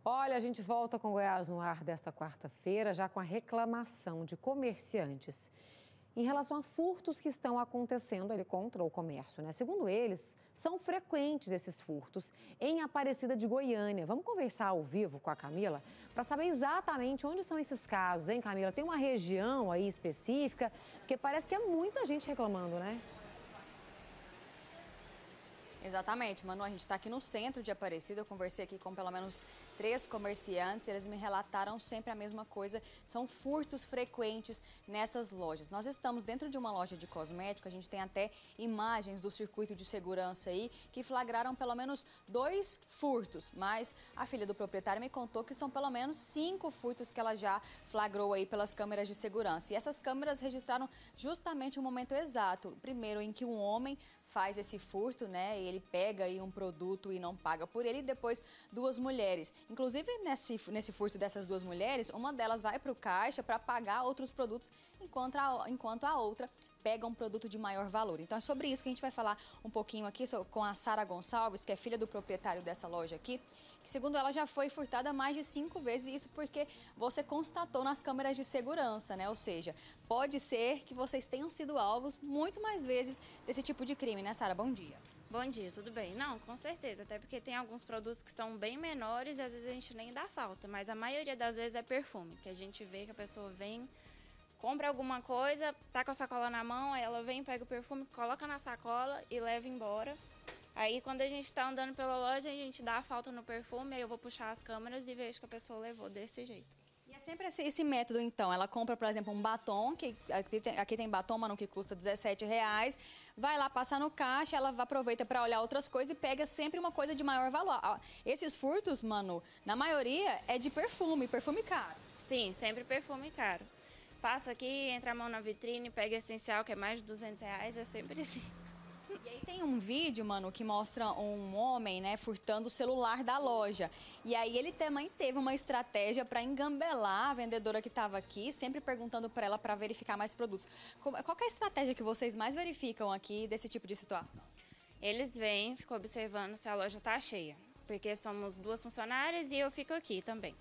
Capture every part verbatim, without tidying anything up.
Olha, a gente volta com Goiás no ar desta quarta-feira, já com a reclamação de comerciantes em relação a furtos que estão acontecendo ali contra o comércio, né? Segundo eles, são frequentes esses furtos em Aparecida de Goiânia. Vamos conversar ao vivo com a Camila para saber exatamente onde são esses casos, hein, Camila? Tem uma região aí específica? Porque parece que é muita gente reclamando, né? Exatamente, Manu, a gente está aqui no centro de Aparecida, eu conversei aqui com pelo menos três comerciantes, eles me relataram sempre a mesma coisa, são furtos frequentes nessas lojas. Nós estamos dentro de uma loja de cosmético, a gente tem até imagens do circuito de segurança aí, que flagraram pelo menos dois furtos, mas a filha do proprietário me contou que são pelo menos cinco furtos que ela já flagrou aí pelas câmeras de segurança. E essas câmeras registraram justamente o momento exato, primeiro em que um homem faz esse furto, né? Ele pega aí um produto e não paga por ele, e depois duas mulheres. Inclusive, nesse, nesse furto dessas duas mulheres, uma delas vai para o caixa para pagar outros produtos, enquanto a, enquanto a outra pega um produto de maior valor. Então é sobre isso que a gente vai falar um pouquinho aqui com a Sara Gonçalves, que é filha do proprietário dessa loja aqui, que segundo ela já foi furtada mais de cinco vezes, isso porque você constatou nas câmeras de segurança, né? Ou seja, pode ser que vocês tenham sido alvos muito mais vezes desse tipo de crime, né, Sara? Bom dia. Bom dia, tudo bem? Não, com certeza, até porque tem alguns produtos que são bem menores e às vezes a gente nem dá falta, mas a maioria das vezes é perfume, que a gente vê que a pessoa vem, compra alguma coisa, tá com a sacola na mão, aí ela vem, pega o perfume, coloca na sacola e leva embora. Aí quando a gente tá andando pela loja, a gente dá a falta no perfume, aí eu vou puxar as câmeras e vejo que a pessoa levou desse jeito. E é sempre esse, esse método, então, ela compra, por exemplo, um batom, que aqui tem, aqui tem batom, Manu, que custa dezessete reais, vai lá passar no caixa, ela aproveita para olhar outras coisas e pega sempre uma coisa de maior valor. Esses furtos, Manu, na maioria é de perfume, perfume caro. Sim, sempre perfume caro. Passa aqui, entra a mão na vitrine, pega essencial, que é mais de duzentos reais, é sempre assim. E aí tem um vídeo, Manu, que mostra um homem, né, furtando o celular da loja. E aí ele também teve uma estratégia para engambelar a vendedora que estava aqui, sempre perguntando para ela para verificar mais produtos. Qual é a estratégia que vocês mais verificam aqui desse tipo de situação? Eles vêm, ficam observando se a loja está cheia, porque somos duas funcionárias e eu fico aqui também.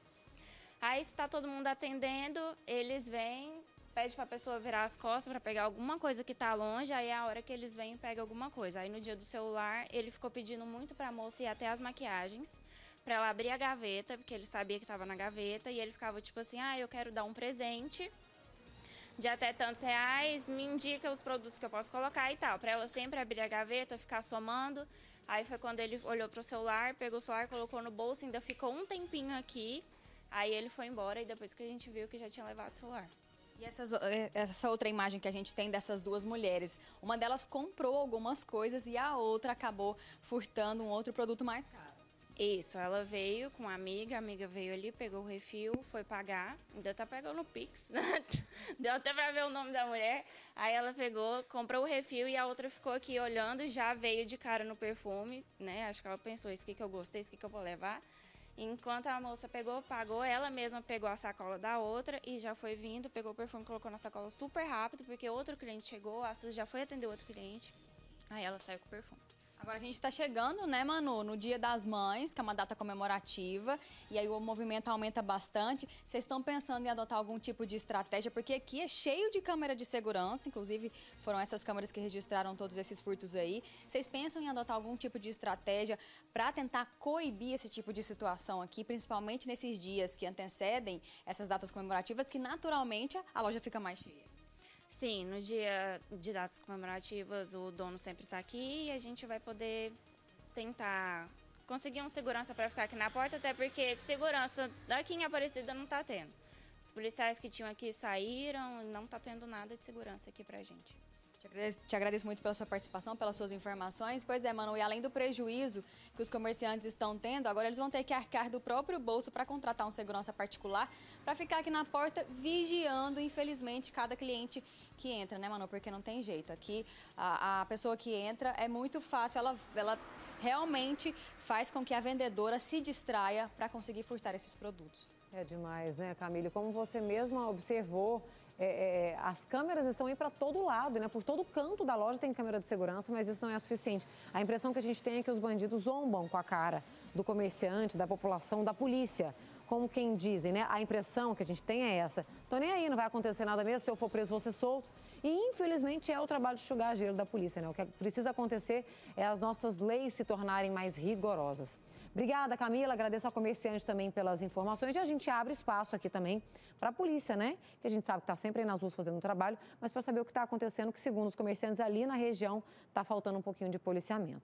Aí se está todo mundo atendendo, eles vêm, pede para a pessoa virar as costas para pegar alguma coisa que está longe, aí é a hora que eles vêm e pegam alguma coisa. Aí no dia do celular, ele ficou pedindo muito para a moça ir até as maquiagens, para ela abrir a gaveta, porque ele sabia que estava na gaveta, e ele ficava tipo assim, ah, eu quero dar um presente de até tantos reais, me indica os produtos que eu posso colocar e tal. Para ela sempre abrir a gaveta, ficar somando. Aí foi quando ele olhou para o celular, pegou o celular, colocou no bolso, ainda ficou um tempinho aqui, aí ele foi embora e depois que a gente viu que já tinha levado o celular. E essas, essa outra imagem que a gente tem dessas duas mulheres, uma delas comprou algumas coisas e a outra acabou furtando um outro produto mais caro. Isso, ela veio com uma amiga, a amiga veio ali, pegou o refil, foi pagar, ainda tá pegando o Pix, deu até pra ver o nome da mulher. Aí ela pegou, comprou o refil e a outra ficou aqui olhando e já veio de cara no perfume, né? Acho que ela pensou, isso aqui que eu gostei, isso aqui que eu vou levar. Enquanto a moça pegou, pagou, ela mesma pegou a sacola da outra e já foi vindo, pegou o perfume, colocou na sacola super rápido, porque outro cliente chegou, a Suzy já foi atender outro cliente, aí ela saiu com o perfume. Agora a gente está chegando, né, Manu, no Dia das Mães, que é uma data comemorativa, e aí o movimento aumenta bastante. Vocês estão pensando em adotar algum tipo de estratégia? Porque aqui é cheio de câmera de segurança, inclusive foram essas câmeras que registraram todos esses furtos aí. Vocês pensam em adotar algum tipo de estratégia para tentar coibir esse tipo de situação aqui, principalmente nesses dias que antecedem essas datas comemorativas, que naturalmente a loja fica mais cheia? Sim, no dia de datas comemorativas o dono sempre está aqui e a gente vai poder tentar conseguir uma segurança para ficar aqui na porta, até porque segurança daqui em Aparecida não está tendo. Os policiais que tinham aqui saíram, não está tendo nada de segurança aqui para a gente. Te agradeço, te agradeço muito pela sua participação, pelas suas informações. Pois é, Manu, e além do prejuízo que os comerciantes estão tendo, agora eles vão ter que arcar do próprio bolso para contratar um segurança particular para ficar aqui na porta vigiando, infelizmente, cada cliente que entra, né, Manu? Porque não tem jeito. Aqui, a, a pessoa que entra é muito fácil, ela, ela realmente faz com que a vendedora se distraia para conseguir furtar esses produtos. É demais, né, Camila? Como você mesma observou, É, é, as câmeras estão aí para todo lado, né? Por todo canto da loja tem câmera de segurança, mas isso não é suficiente. A impressão que a gente tem é que os bandidos zombam com a cara do comerciante, da população, da polícia. Como quem dizem, né? A impressão que a gente tem é essa. Tô nem aí, não vai acontecer nada mesmo, se eu for preso vou ser solto. E, infelizmente, é o trabalho de enxugar gelo da polícia, né? O que precisa acontecer é as nossas leis se tornarem mais rigorosas. Obrigada, Camila. Agradeço ao comerciante também pelas informações. E a gente abre espaço aqui também para a polícia, né? Que a gente sabe que está sempre aí nas ruas fazendo um trabalho, mas para saber o que está acontecendo, que, segundo os comerciantes ali na região, está faltando um pouquinho de policiamento.